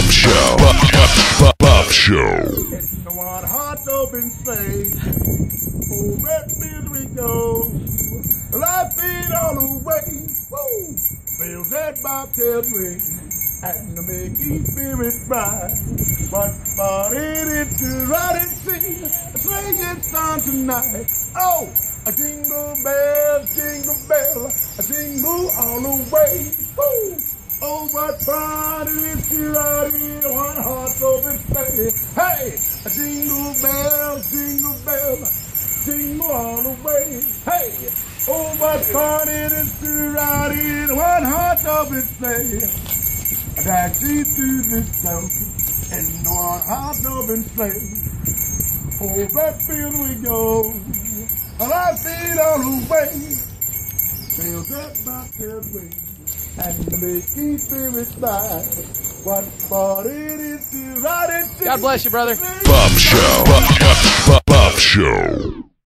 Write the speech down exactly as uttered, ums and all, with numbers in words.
Buff Show. Buff, buff, buff, buff Show. It's the one heart open sleigh. Oh, Redfield we go. Life feet all the way. Woo! Feels that bobtail ring. And the making spirit bright. What fun it is to ride and sing a sleighing song tonight. Oh, a jingle bell, jingle bell, a jingle all the way. Woo! Oh, what fun it is to ride in a one horse open sleigh. Hey, a jingle bell, jingle bell, jingle all the way. Hey, oh, what fun it is to ride in a one horse open sleigh. I taxi through the snow in the one horse open sleigh. Oh, Redfield we go, well, I see it all the way. Feels up my tailway. And the making spirit by what fun it is to ride and sing. God bless you, brother. Buff Show. Buff, buff.